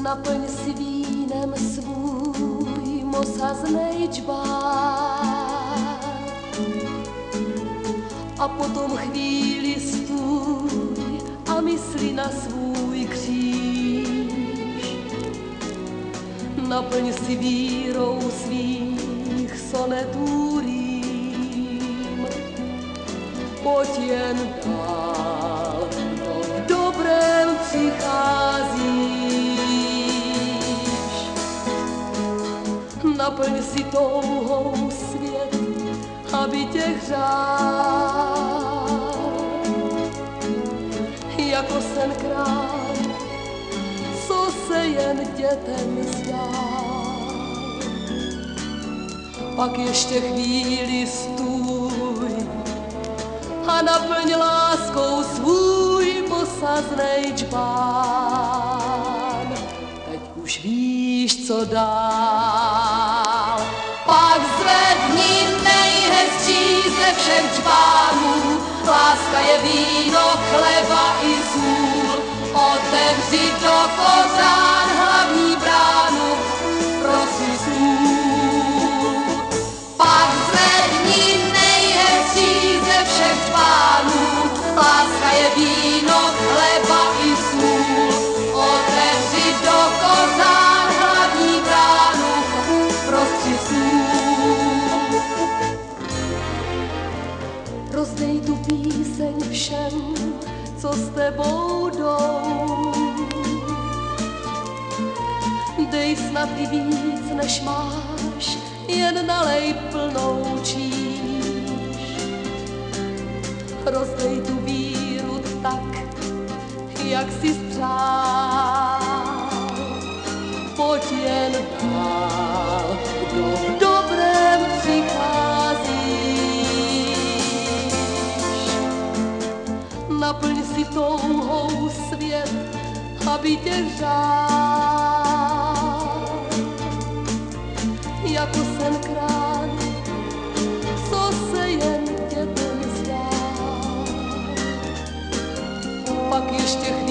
Naplň si vínem svůj mosaznej džbán a potom chvíli stůj a mysli na svůj kříž. Naplň si vírou svých sonetů rým, pojď jen dál, kdo v dobrém přicházíš. Naplň si touhou svět, aby tě hřál, jako sen král, co se jen dětem zdál. Pak ještě chvíli stůj a naplň láskou svůj posaznej džbán. Teď už víš, co dál. Pak zvedni nejhezčí ze všech džbánů, láska je víno, chleba i sůl. Otevři do kořán hlavní bránu, prosím stůl. Pak zvedni nejhezčí ze všech džbánů, láska je víno, chleba i sůl. Otevři do kořán hlavní bránu, prosím stůl. Rozdej tu píseň všem, co s tebou jdou. Dej snad i víc, než máš, jen nalej plnou číš. Rozdej tu víru tak, jak si spřál. Pojď jen dál, kdo v dobrém přicházíš. Naplň si touhou svět, aby tě hřál, jako sen král, co se jen dětem zdá. Pak ještě